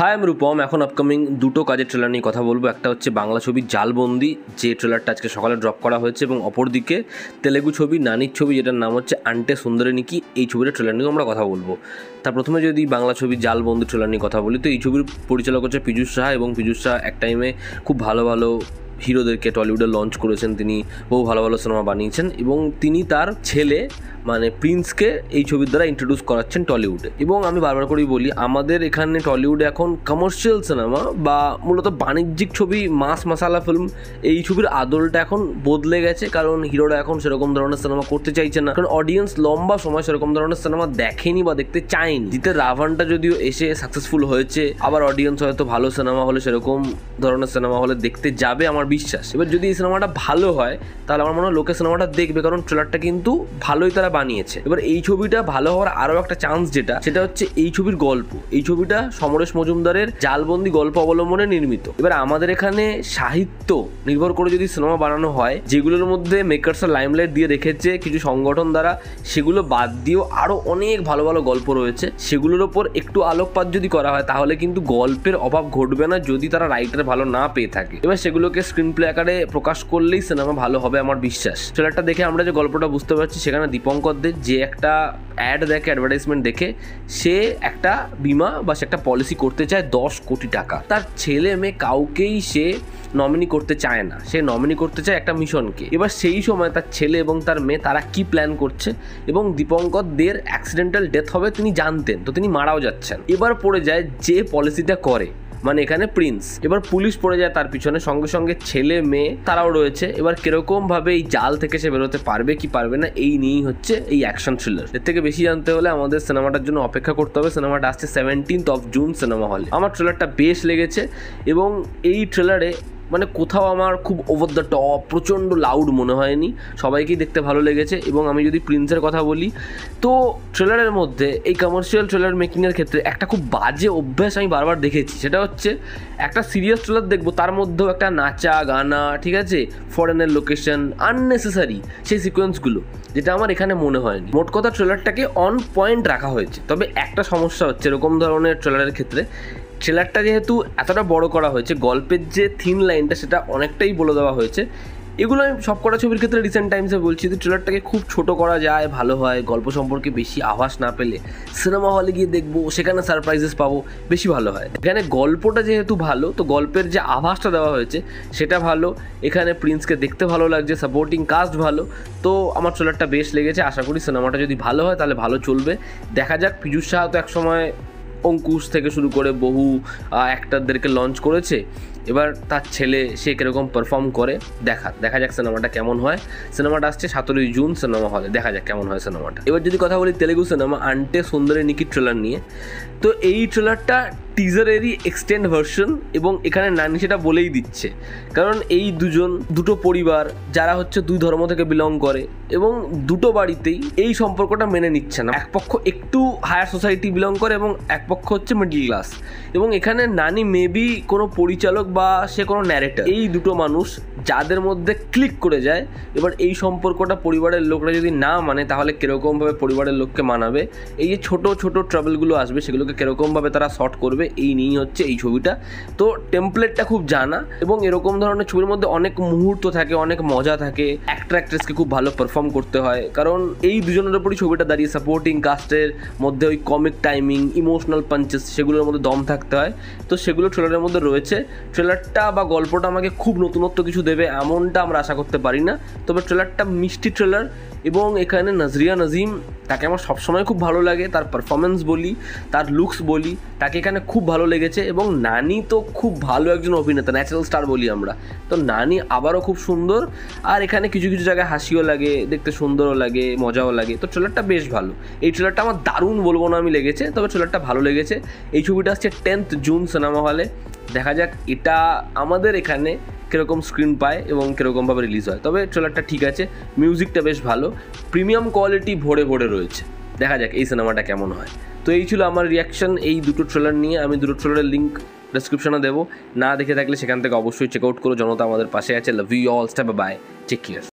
High আমি রূপম। এখন upcoming দুটো কাজের ট্রেলার নিয়ে কথা বলবো। একটা হচ্ছে বাংলা ছবি জালবন্দি, যে ট্রেলারটা আজকে সকালে ড্রপ করা হয়েছে, এবং অপরদিকে তেলেগু ছবি নানির ছবি, যেটার নাম হচ্ছে আন্টে সুন্দরে নিকি। এই ছবিটার ট্রেলার নিয়েও আমরা কথা বলবো। তা প্রথমে যদি বাংলা ছবি জালবন্দি ট্রেলার নিয়ে কথা বলি, তো এই ছবির পরিচালক হচ্ছে পীযূষ সাহা, এবং পীযূষ সাহা এক টাইমে খুব ভালো ভালো হিরোদেরকে টলিউডে লঞ্চ করেছেন। তিনি বহু ভালো ভালো সিনেমা বানিয়েছেন, এবং তিনি তার ছেলে মানে প্রিন্সকে এই ছবির দ্বারা ইন্ট্রোডিউস করাচ্ছেন টলিউডে। এবং আমি বারবার করেই বলি, আমাদের এখানে টলিউডে এখন কমার্শিয়াল সিনেমা বা মূলত বাণিজ্যিক ছবি, মাস মাসালা ফিল্ম, এই ছবির আদলটা এখন বদলে গেছে। কারণ হিরোরা এখন সেরকম ধরনের সিনেমা করতে চাইছে না, কারণ অডিয়েন্স লম্বা সময় সেরকম ধরনের সিনেমা দেখেনি বা দেখতে চায়নি। জিতে রাভানটা যদিও এসে সাকসেসফুল হয়েছে, আবার অডিয়েন্স হয়তো ভালো সিনেমা হলে সেরকম ধরনের সিনেমা হলে দেখতে যাবে আমার বিশ্বাস। এবার যদি এই সিনেমাটা ভালো হয় তাহলে আমার মনে হয় লোকে সিনেমাটা দেখবে, কারণ ট্রেলারটা কিন্তু ভালোই তারা বানিয়েছে। এবার এই ছবিটা ভালো হওয়ার আরও একটা চান্স সেটা হচ্ছে এই ছবির গল্প। এই ছবিটা সমরেশ মজুমদারের জালবন্দি গল্প অবলম্বনে নির্মিত। এবার আমাদের এখানে সাহিত্য নির্ভর করে যদি সিনেমা বানানো হয়, যেগুলোর মধ্যে মেকার্সরা লাইমলাইট দিয়ে রেখেছে কিছু সংগঠন দ্বারা, সেগুলো বাদ দিয়েও আরও অনেক ভালো ভালো গল্প রয়েছে, সেগুলোর ওপর একটু আলোকপাত যদি করা হয় তাহলে কিন্তু গল্পের অভাব ঘটবে না, যদি তারা রাইটার ভালো না পেয়ে থাকে। এবার সেগুলোকে স্ক্রিন প্লে আকারে প্রকাশ করলেই সিনেমা ভালো হবে আমার বিশ্বাস। ট্রেলারটা দেখে আমরা যে গল্পটা বুঝতে পারছি, সেখানে দীপঙ্কর দে যে একটা অ্যাড দেখে, অ্যাডভার্টাইজমেন্ট দেখে, সে একটা বিমা বা সে একটা পলিসি করতে চায় 10 কোটি টাকা। তার ছেলে মেয়ে কাউকেই সে নমিনি করতে চায় না, সে নমিনি করতে চায় একটা মিশনকে। এবার সেই সময় তার ছেলে এবং তার মেয়ে তারা কি প্ল্যান করছে, এবং দীপঙ্কর দের অ্যাক্সিডেন্টাল ডেথ হবে তিনি জানতেন, তো তিনি মারাও যাচ্ছেন। এবার পড়ে যায় যে পলিসিটা করে, মানে এখানে প্রিন্স। এবার পুলিশ পড়ে যায় তার পিছনে, সঙ্গে সঙ্গে ছেলে মেয়ে তারাও রয়েছে। এবার কিরকম ভাবে এই জাল থেকে সে বেরোতে পারবে কি পারবে না, এই নিয়েই হচ্ছে এই অ্যাকশন থ্রিলার। এর থেকে বেশি জানতে হলে আমাদের সিনেমাটার জন্য অপেক্ষা করতে হবে। সিনেমাটা আসছে 17 জুন সিনেমা হলে। আমার ট্রেলারটা বেশ লেগেছে, এবং এই ট্রেলারে মানে কোথাও আমার খুব ওভার দ্য টপ প্রচণ্ড লাউড মনে হয়নি, সবাইকেই দেখতে ভালো লেগেছে। এবং আমি যদি প্রিন্সের কথা বলি, তো ট্রেলারের মধ্যে এই কমার্শিয়াল ট্রেলার মেকিংয়ের ক্ষেত্রে একটা খুব বাজে অভ্যাস আমি বারবার দেখেছি। সেটা হচ্ছে একটা সিরিয়াস ট্রেলার দেখবো, তার মধ্যেও একটা নাচা গানা, ঠিক আছে, ফরেনের লোকেশন, আননেসেসারি সেই সিকোয়েন্সগুলো, যেটা আমার এখানে মনে হয়নি। মোট কথা ট্রেলারটাকে অন পয়েন্ট রাখা হয়েছে। তবে একটা সমস্যা হচ্ছে এরকম ধরনের ট্রেলারের ক্ষেত্রে, ট্রেলারটা যেহেতু এতটা বড় করা হয়েছে, গল্পের যে থিন লাইনটা সেটা অনেকটাই বলে দেওয়া হয়েছে। এগুলো আমি সব কটা ছবির ক্ষেত্রে রিসেন্ট টাইমসে বলছি, যদি ট্রেলারটাকে খুব ছোট করা যায় ভালো হয়। গল্প সম্পর্কে বেশি আভাস না পেলে সিনেমা হলে গিয়ে দেখবো, সেখানে সারপ্রাইজেস পাবো, বেশি ভালো হয়। এখানে গল্পটা যেহেতু ভালো, তো গল্পের যে আভাসটা দেওয়া হয়েছে সেটা ভালো। এখানে প্রিন্সকে দেখতে ভালো লাগছে, সাপোর্টিং কাস্ট ভালো। তো আমার ট্রেলারটা বেশ লেগেছে। আশা করি সিনেমাটা যদি ভালো হয় তাহলে ভালো চলবে। দেখা যাক। পীযূষ সাহা তো একসময় অঙ্কুশ থেকে শুরু করে বহু অ্যাক্টরদেরকে লঞ্চ করেছে। এবার তার ছেলে সে কীরকম পারফর্ম করে দেখা যাক সিনেমাটা কেমন হয়। সিনেমাটা আসছে 17 জুন সিনেমা হলে, দেখা যাক কেমন হয় সিনেমাটা। এবার যদি কথা বলি তেলেগু সিনেমা আন্টে সুন্দরে নিকি ট্রেলার নিয়ে, তো এই ট্রেলারটা টিজারেরই এক্সটেন্ড ভার্সন, এবং এখানে নানি সেটা বলেই দিচ্ছে। কারণ এই দুটো পরিবার যারা হচ্ছে দুই ধর্ম থেকে বিলং করে, এবং দুটো বাড়িতেই এই সম্পর্কটা মেনে নিচ্ছে না। এক পক্ষ একটু হায়ার সোসাইটি বিলং করে এবং এক পক্ষ হচ্ছে মিডল ক্লাস। এবং এখানে নানি মেবি কোনো পরিচালক বা সে কোনো ন্যারেটর, এই দুটো মানুষ যাদের মধ্যে ক্লিক করে যায়। এবার এই সম্পর্কটা পরিবারের লোকরা যদি না মানে, তাহলে কীরকমভাবে পরিবারের লোককে মানাবে, এই যে ছোটো ছোটো ট্রাবলগুলো আসবে সেগুলোকে কীরকমভাবে তারা শর্ট করবে, এই নিয়েই হচ্ছে এই ছবিটা। তো টেমপ্লেটটা খুব জানা, এবং এরকম ধরনের ছবির মধ্যে অনেক মুহূর্ত থাকে, অনেক মজা থাকে। অ্যাক্টর অ্যাক্ট্রেসকে খুব ভালো পারফর্ম করতে হয়, কারণ এই দুজনের ওপরই ছবিটা দাঁড়িয়ে। সাপোর্টিং কাস্টের মধ্যে ওই কমিক টাইমিং, ইমোশনাল পাঞ্চেস, সেগুলোর মধ্যে দম থাকতে হয়। তো সেগুলো ট্রেলারের মধ্যে রয়েছে। ট্রেলারটা বা গল্পটা আমাকে খুব নতুনত্ব কিছু দেবে এমনটা আমরা আশা করতে পারি না, তবে ট্রেলারটা মিষ্টি ট্রেলার। এবং এখানে নাজরিয়া নাজিম, তাকে আমার সবসময় খুব ভালো লাগে, তার পারফরমেন্স বলি, তার লুকস বলি, তাকে এখানে খুব ভালো লেগেছে। এবং নানি তো খুব ভালো একজন অভিনেতা, ন্যাচারাল স্টার বলি আমরা, তো নানি আবারও খুব সুন্দর। আর এখানে কিছু কিছু জায়গায় হাসিও লাগে, দেখতে সুন্দরও লাগে, মজাও লাগে। তো ট্রেলারটা বেশ ভালো। এই ট্রেলারটা আমার দারুণ বলবো না আমি লেগেছে, তবে ট্রেলারটা ভালো লেগেছে। এই ছবিটা আসছে 10 জুন সিনেমা হলে। দেখা যাক এটা আমাদের এখানে কীরকম স্ক্রিন পায় এবং কীরকমভাবে রিলিজ হয়। তবে ট্রেলারটা ঠিক আছে, মিউজিকটা বেশ ভালো, প্রিমিয়াম কোয়ালিটি ভরে ভরে রয়েছে। দেখা যাক এই সিনেমাটা কেমন হয়। তো এই ছিল আমার রিয়াকশন এই দুটো ট্রেলার নিয়ে। আমি দুটো ট্রেলারের লিঙ্ক ডেসক্রিপশনে দেবো, না দেখে থাকলে সেখান থেকে অবশ্যই চেক আউট করো। জনতা আমাদের পাশে আছে। Love you all, step by, take care.